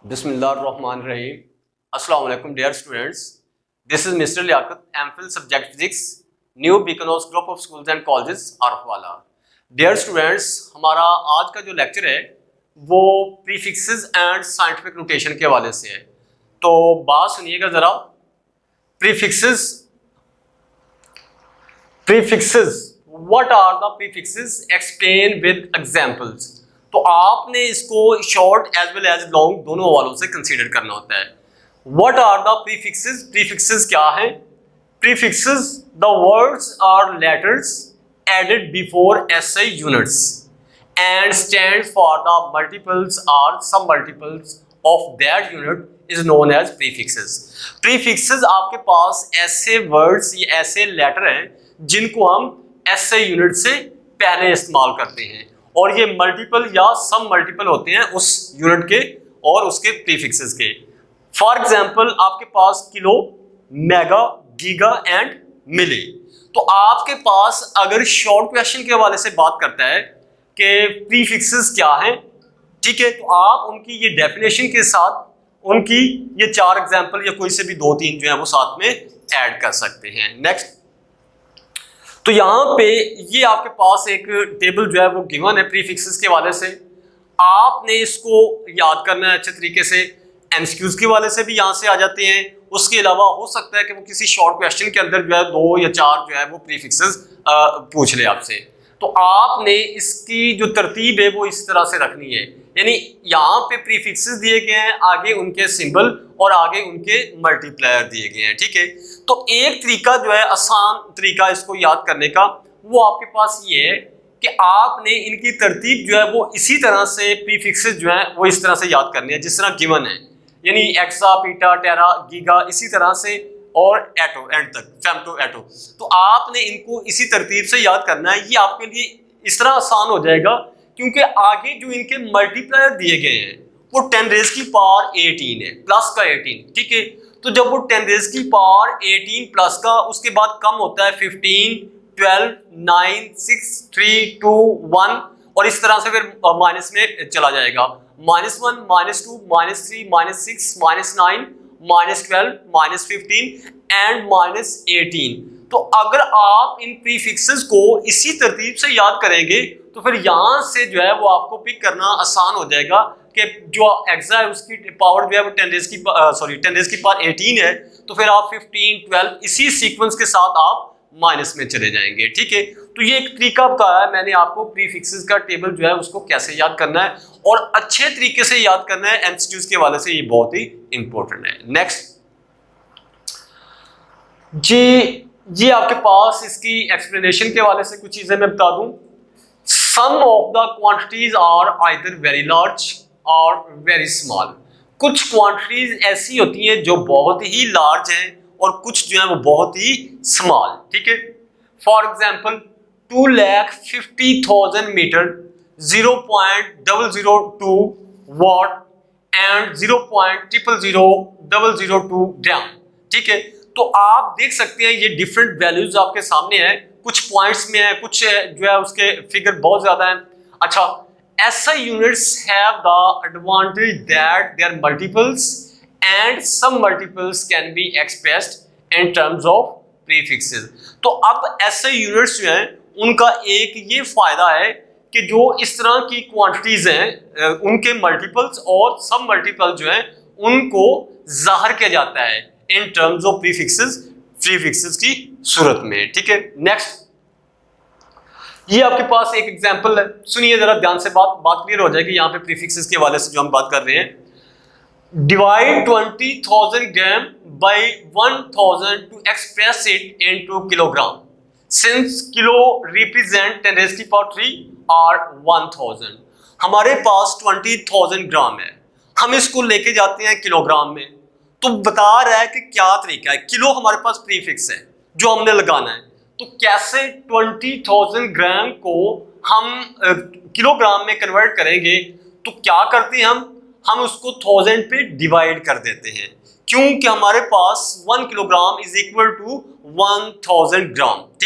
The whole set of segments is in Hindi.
बिस्मिल्लाहिर्रहमानिर्रहीम। अस्सलाम वालेकुम dear students, this is mister Liaqat, MPhil subject physics, new Beaconhouse group of schools and colleges Arifwala. Dear students, हमारा आज का जो लेक्चर है वो प्रीफिक्सेस एंड साइंटिफिक नोटेशन के हवाले से है। तो बात सुनिएगा ज़रा। Prefixes what are the prefixes, explain with examples. तो आपने इसको short as well as long दोनों हवालों से कंसीडर करना होता है। What are the prefixes, prefixes क्या है? Prefixes the words are letters added before SI units and stand for the multiples और sub multiples of that unit is known as prefixes. Prefixes आपके पास ऐसे वर्ड्स या ऐसे लेटर हैं जिनको हम एसआई यूनिट से पहले इस्तेमाल करते हैं और ये मल्टीपल या सम मल्टीपल होते हैं उस यूनिट के और उसके प्रीफिक्सेस के। फॉर एग्जांपल आपके पास kilo, mega, giga and milli. तो आपके पास अगर शॉर्ट क्वेश्चन के हवाले से बात करता है कि प्रीफिक्सेस क्या हैं, ठीक है, तो आप उनकी ये डेफिनेशन के साथ उनकी ये चार एग्जांपल या कोई से भी दो तीन जो है वो साथ में ऐड कर सकते हैं। नेक्स्ट, तो यहाँ पे ये आपके पास एक टेबल जो है वो गिवन है प्रीफिक्सेस के हवाले से। आपने इसको याद करना है अच्छे तरीके से। एमसीक्यूज के हवाले से भी यहाँ से आ जाते हैं। उसके अलावा हो सकता है कि वो किसी शॉर्ट क्वेश्चन के अंदर जो है दो या चार जो है वो प्रीफिक्सेस पूछ ले आपसे। तो आपने इसकी जो तरतीब है वो इस तरह से रखनी है, यानी यहाँ पे प्रीफिक्सेस दिए गए हैं, आगे उनके सिंबल और आगे उनके मल्टीप्लायर दिए गए हैं। ठीक है, तो एक तरीका जो है, आसान तरीका इसको याद करने का, वो आपके पास ये है कि आपने इनकी तरतीब जो है वो इसी तरह से प्रीफिक्सेस जो है वो इस तरह से याद करने हैं जिस तरह गिवन है, यानी एक्सा, पीटा, टेरा, गीगा, इसी तरह से और एटो एंड तक, फेम्टो, एटो। तो आपने इनको इसी तरतीब से याद करना है। ये आपके लिए इस तरह आसान हो जाएगा क्योंकि आगे जो इनके मल्टीप्लायर दिए गए हैं वो 10 रेज़ की पावर 18 है, प्लस का 18। ठीक है, तो जब वो 10 रेज़ की पावर 18 प्लस का, उसके बाद कम होता है 15, 12, 9, 6, 3, 2, 1 और इस तरह से फिर माइनस में चला जाएगा। -1, -2, -3, -6, -9, -12, -15 एंड -18। तो अगर आप इन प्रीफिक्सेस को इसी तरतीब से याद करेंगे तो फिर यहाँ से जो है वो आपको पिक करना आसान हो जाएगा कि जो एक्सा है उसकी पावर जो है वो 10 रेज़ की पावर 18 है, तो फिर आप 15, 12 इसी सीक्वेंस के साथ आप माइनस में चले जाएंगे। ठीक है, तो ये एक तरीका बताया है मैंने आपको प्रीफिक्सेस का टेबल जो है उसको कैसे याद करना है और अच्छे तरीके से याद करना है। एमसीक्यूज के हवाले से ये बहुत ही इंपॉर्टेंट है। नेक्स्ट जी आपके पास इसकी एक्सप्लेनेशन के हवाले से कुछ चीजें मैं बता दूं। Some of the quantities are either very large और वेरी स्मॉल। कुछ क्वांटिटीज ऐसी होती हैं जो बहुत ही लार्ज हैं और कुछ जो है वो बहुत ही स्मॉल। ठीक है, for example 2,50,000 metre, 0.002 watt and 0.00002 gram. ठीक है, तो आप देख सकते हैं ये डिफरेंट वैल्यूज आपके सामने हैं, कुछ पॉइंट्स में है, कुछ जो है उसके फिगर बहुत ज्यादा है। अच्छा, SI units have the advantage that their multiples and some multiples can be expressed in terms of prefixes। तो अब SI units जो हैं उनका एक ये फायदा है कि जो इस तरह की क्वांटिटीज हैं उनके मल्टीपल्स और सब मल्टीपल जो हैं उनको जाहिर किया जाता है इन टर्म्स ऑफ प्रीफिक्सेस की सूरत में। ठीक है, नेक्स्ट, ये आपके पास एक एग्जांपल है, सुनिए जरा ध्यान से, बात क्लियर हो जाएगी यहाँ पे प्रीफिक्सेस के हवाले से जो हम बात कर रहे हैं। Divide 20,000 gram by 1000 to express it into kilogram, since kilo represent 10 raise की पावर 3 और 1000। हमारे पास 20,000 ग्राम है, हम इसको लेके जाते हैं किलोग्राम में, तो बता रहा है कि क्या तरीका है। किलो हमारे पास प्रीफिक्स है जो हमने लगाना है, तो कैसे 20,000 ग्राम को हम किलोग्राम में कन्वर्ट करेंगे। तो क्या करते हैं हम उसको 1000 पे डिवाइड कर देते हैं, क्योंकि हमारे पास 1 kilogram is equal to 1000 gram. ठीक है,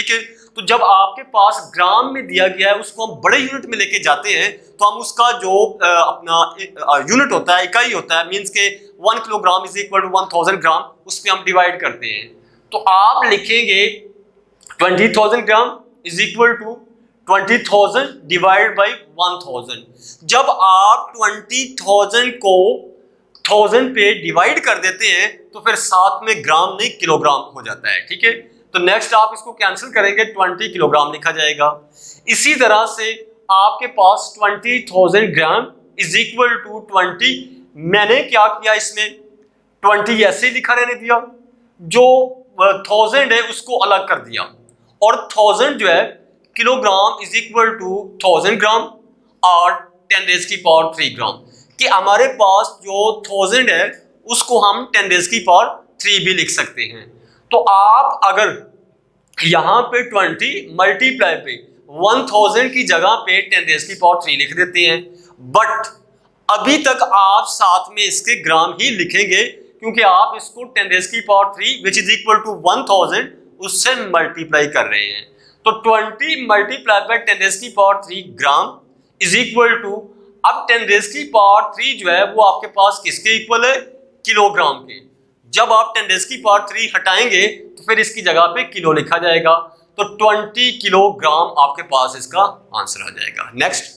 तो जब आपके पास ग्राम में दिया गया है उसको हम बड़े यूनिट में लेके जाते हैं तो हम उसका जो अपना यूनिट होता है, इकाई होता है, मींस के 1 kilogram is equal to 1000 gram, उस पर हम डिवाइड करते हैं। तो आप लिखेंगे 20,000 gram is equal to 20,000 divide by 1000। जब आप 20,000 को 1000 पे डिवाइड कर देते हैं तो फिर साथ में ग्राम नहीं किलोग्राम हो जाता है, ठीक है। तो नेक्स्ट आप इसको कैंसिल करेंगे, 20 किलोग्राम लिखा जाएगा। इसी तरह से आपके पास 20,000 ग्राम इज इक्वल टू 20, मैंने क्या किया इसमें 20 ऐसे लिखा रहने दिया, जो 1000 है उसको अलग कर दिया, और 1000 जो है kilogram is equal to 1000 gram और 10 रेज़ की पावर 3 ग्राम, कि हमारे पास जो 1000 है उसको हम 10 रेज़ की पावर 3 भी लिख सकते हैं। तो आप अगर यहाँ पे 20 मल्टीप्लाई पे 1000 की जगह पे 10 रेज़ की पावर 3 लिख देते हैं, बट अभी तक आप साथ में इसके ग्राम ही लिखेंगे क्योंकि आप इसको 10 रेज़ की power 3 which is equal to 1000 उससे मल्टीप्लाई कर रहे हैं। तो 20 मल्टीप्लाई बाय 10 रेज़ की power 3 gram is equal to, अब 10 रेज़ की पावर 3 जो है वो आपके पास किसके इक्वल है, किलोग्राम के। जब आप 10 रेज़ की पावर 3 हटाएंगे तो फिर इसकी जगह पे किलो लिखा जाएगा, तो 20 किलोग्राम आपके पास इसका आंसर आ जाएगा। नेक्स्ट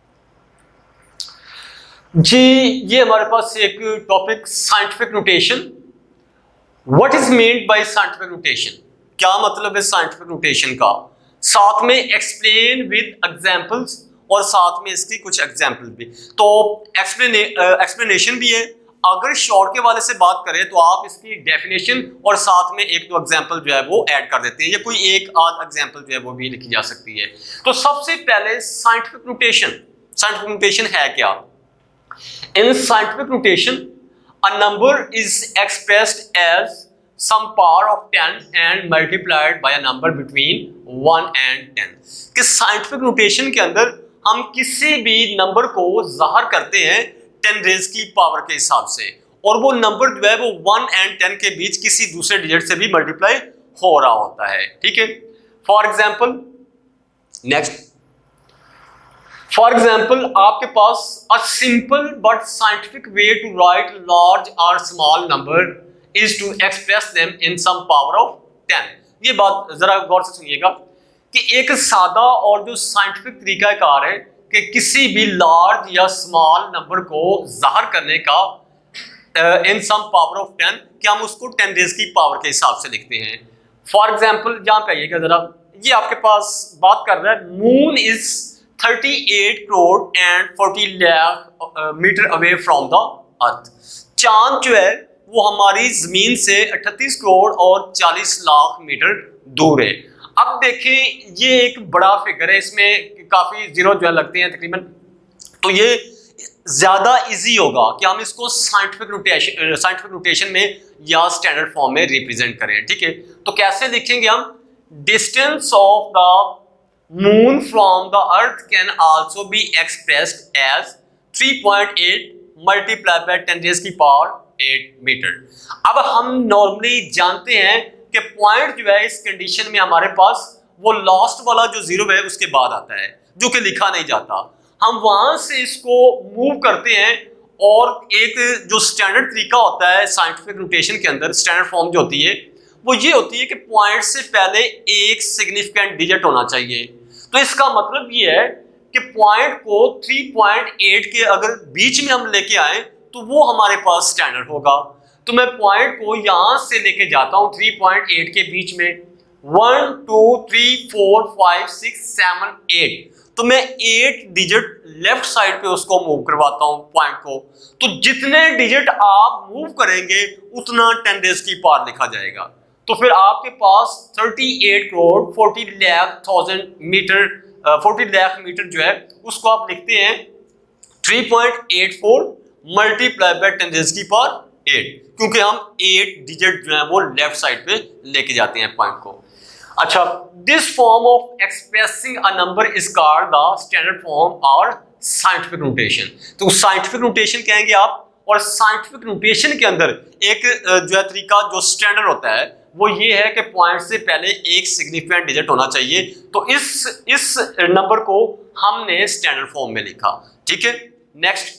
जी, ये हमारे पास एक topic scientific notation. What is meant by scientific notation, क्या मतलब है साइंटिफिक नोटेशन का, साथ में एक्सप्लेन विद एग्जांपल्स और साथ में इसकी कुछ एग्जांपल भी। तो एक्सप्लेनेशन भी है। अगर शॉर्ट के वाले से बात करें तो आप इसकी डेफिनेशन और साथ में एक दो एग्जांपल जो है वो ऐड कर देते हैं, या कोई एक आध एग्जांपल जो है वो भी लिखी जा सकती है। तो सबसे पहले साइंटिफिक नोटेशन, साइंटिफिक नोटेशन है क्या। In scientific notation, a number is expressed as some power of 10 and multiplied by a number between 1 and 10। कि साइंटिफिक नोटेशन के अंदर हम किसी भी नंबर को ज़ाहिर करते हैं 10 रेज़ की पावर के हिसाब से, और वो नंबर जो है वो 1 and 10 के बीच किसी दूसरे डिजिट से भी मल्टीप्लाई हो रहा होता है, ठीक है। For example, next, for example आपके पास a simple but scientific way to write large और small number is to express them in some power of 10। ये बात जरा गौर से सुनिएगा कि एक सादा और जो साइंटिफिक तरीकाकार है कि किसी भी लार्ज या स्मॉल नंबर को जाहिर करने का इन सम पावर ऑफ 10, कि हम उसको 10 रेज़ की पावर के हिसाब से लिखते हैं। फॉर एग्जाम्पल यहाँ पे आइएगा जरा, ये आपके पास बात कर रहा है moon is 38 crore and 40 lakh metre away from the earth. चांद जो है वो हमारी जमीन से 38 करोड़ और 40 लाख मीटर दूर है। अब देखें ये एक बड़ा फिगर है, इसमें काफी जीरो जो है लगते हैं तकरीबन, तो ये ज्यादा इजी होगा कि हम इसको साइंटिफिक नोटेशन में या स्टैंडर्ड फॉर्म में रिप्रेजेंट करें, ठीक है। तो कैसे लिखेंगे हम, distance of the moon from the earth can also be expressed as 3.8 multiplied by 10 raised की power 8 मीटर। अब हम नॉर्मली जानते हैं कि पॉइंट जो है इस कंडीशन में हमारे पास वो लास्ट वाला जो जीरो है उसके बाद आता है, जो कि लिखा नहीं जाता। हम वहां से इसको मूव करते हैं, और एक जो स्टैंडर्ड तरीका होता है साइंटिफिक नोटेशन के अंदर, स्टैंडर्ड फॉर्म जो होती है वो ये होती है कि पॉइंट से पहले एक सिग्निफिकेंट डिजिट होना चाहिए। तो इसका मतलब ये है कि पॉइंट को 3.8 के अगर बीच में हम लेके आए तो वो हमारे पास स्टैंडर्ड होगा। तो मैं पॉइंट को यहां से लेके जाता हूं 3.8 के बीच में, 1 2 3 4 5 6 7 8, तो मैं 8 डिजिट लेफ्ट साइड पे उसको मूव करवाता हूं पॉइंट को। तो जितने डिजिट आप मूव करेंगे उतना 10 रेज़ की पावर लिखा जाएगा। तो फिर आपके पास 38 करोड़ 40 लाख मीटर जो है उसको आप लिखते हैं 3.84 मल्टीप्लाई बाय 10 रेज़ की पावर 8, क्योंकि हम 8 डिजिट जो है वो लेफ्ट साइड पे लेके जाते हैं पॉइंट को। अच्छा, this form of expressing a number is called the standard form और साइंटिफिक नोटेशन। तो साइंटिफिक नोटेशन कहेंगे आप, और साइंटिफिक नोटेशन के अंदर एक जो है तरीका जो स्टैंडर्ड होता है वो ये है कि पॉइंट से पहले एक सिग्निफिकेंट डिजिट होना चाहिए। तो इस नंबर को हमने स्टैंडर्ड फॉर्म में लिखा। ठीक है, नेक्स्ट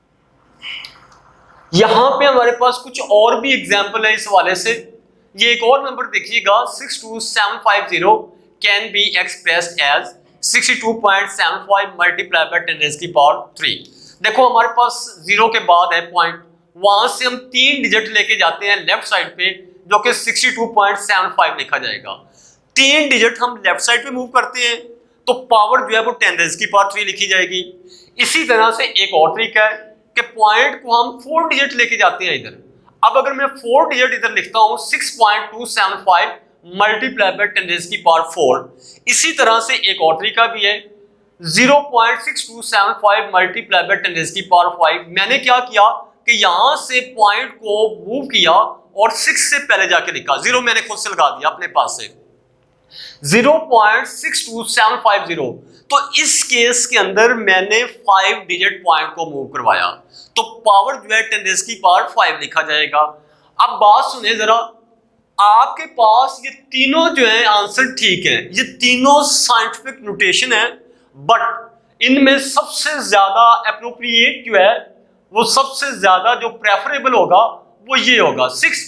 यहां पे हमारे पास कुछ और भी एग्जांपल है इस हवाले से। ये एक और नंबर देखिएगा 62750 can be expressed as 62.75 multiply by 10 raise की पावर 3। देखो हमारे पास जीरो के बाद है पॉइंट, वहां से हम 3 डिजिट लेके जाते हैं लेफ्ट साइड पे जो कि 62.75 लिखा जाएगा। 3 डिजिट हम लेफ्ट साइड पे मूव करते हैं तो पावर जो है वो 10 रेज़ की पावर 3 लिखी जाएगी। इसी तरह से एक और तरीका है कि पॉइंट को हम 4 डिजिट लेके जाते हैं इधर। अब अगर मैं 4 डिजिट इधर लिखता हूं 6.275 मल्टीप्लाई बाय 10 रेज़ की पावर 4। इसी तरह से एक और तरीका भी है 0.6275 मल्टीप्लाई बाय 10 रेज़ की पावर 5। मैंने क्या किया कि यहां से पॉइंट को मूव किया और 6 से पहले जाके लिखा, जीरो मैंने खुद से लगा दिया अपने पास से 0.62750। तो इस केस के अंदर मैंने 5 डिजिट पॉइंट को मूव करवाया तो पावर जो है 10 रेज़ की पावर 5 लिखा जाएगा। अब बात सुने जरा, आपके पास ये तीनों जो है आंसर ठीक है, ये तीनों साइंटिफिक नोटेशन है, बट इनमें सबसे ज्यादा एप्रोप्रिएट जो है वो सबसे ज्यादा जो प्रेफरेबल होगा वो ये होगा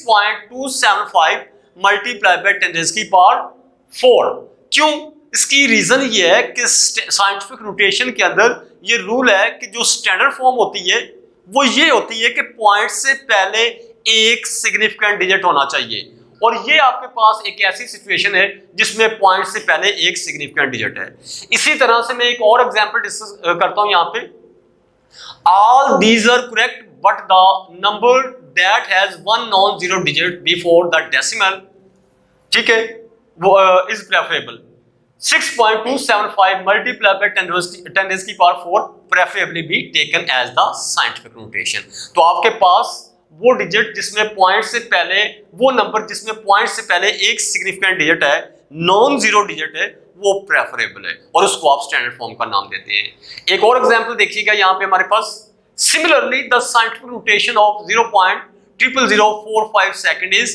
6.275 मल्टीप्लाई बाय 10 रेज़ की पावर 4। क्यों? इसकी रीजन ये है कि साइंटिफिक नोटेशन के अंदर ये रूल है कि जो स्टैंडर्ड फॉर्म होती है वो ये होती है कि पॉइंट से पहले एक सिग्निफिकेंट डिजिट होना चाहिए, और ये आपके पास एक ऐसी सिचुएशन है जिसमें पॉइंट से पहले एक सिग्निफिकेंट डिजिट है। इसी तरह से मैं एक और एग्जांपल डिस्कस करता हूं यहां पे। All these are correct but the number that has one non zero digit before the decimal, ठीक है, वो is preferable. 6.275 multiply by 10 raise की power 4 preferably be taken as the scientific notation. तो आपके पास वो डिजिट जिसमें पॉइंट से पहले, वो नंबर जिसमें पॉइंट से पहले एक सिग्निफिकेंट डिजिट है, नॉन जीरो डिजिट है, वो प्रेफरेबल है और उसको आप स्टैंडर्ड फॉर्म का नाम देते हैं। एक और एग्जांपल देखिएगा यहां पे हमारे पास, similarly the scientific notation of 0.0045 second is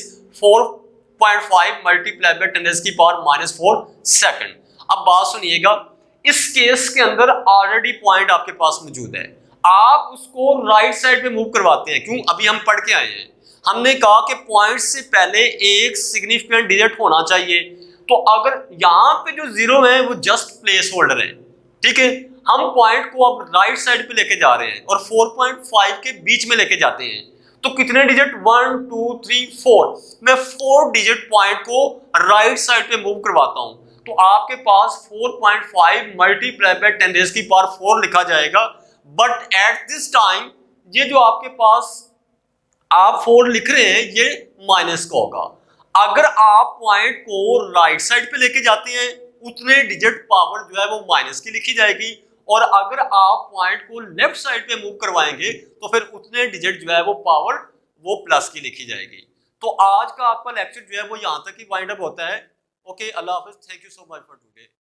4.5 multiply by 10 raise की पावर -4 सेकंड। अब बात सुनिएगा, इस केस के अंदर ऑलरेडी पॉइंट आपके पास मौजूद है, आप उसको राइट साइड पे मूव करवाते हैं। क्यों? अभी हम पढ़ के आए हैं, हमने कहा कि पॉइंट से पहले एक सिग्निफिकेंट डिजिट होना चाहिए। तो अगर यहां पे जो जीरो है वो जस्ट प्लेस होल्डर है, ठीक है, हम पॉइंट को अब राइट साइड पे लेके जा रहे हैं और 4.5 के बीच में लेके जाते हैं। तो कितने डिजिट? 1 2 3 4। मैं 4 डिजिट पॉइंट को राइट साइड पे मूव करवाता हूं तो आपके पास 4.5 मल्टीप्लाई बाय 10 रेज़ की पावर 4 लिखा जाएगा। बट एट दिस टाइम ये जो आपके पास आप 4 लिख रहे हैं ये माइनस का होगा। अगर आप पॉइंट को राइट साइड पे लेके जाते हैं उतने डिजिट पावर जो है वो माइनस की लिखी जाएगी, और अगर आप पॉइंट को लेफ्ट साइड पे मूव करवाएंगे तो फिर उतने डिजिट जो है वो पावर वो प्लस की लिखी जाएगी। तो आज का आपका लेक्चर जो है वो यहां तक ही वाइंड अप होता है। ओके, अल्लाह हाफिज, thank you so much for today.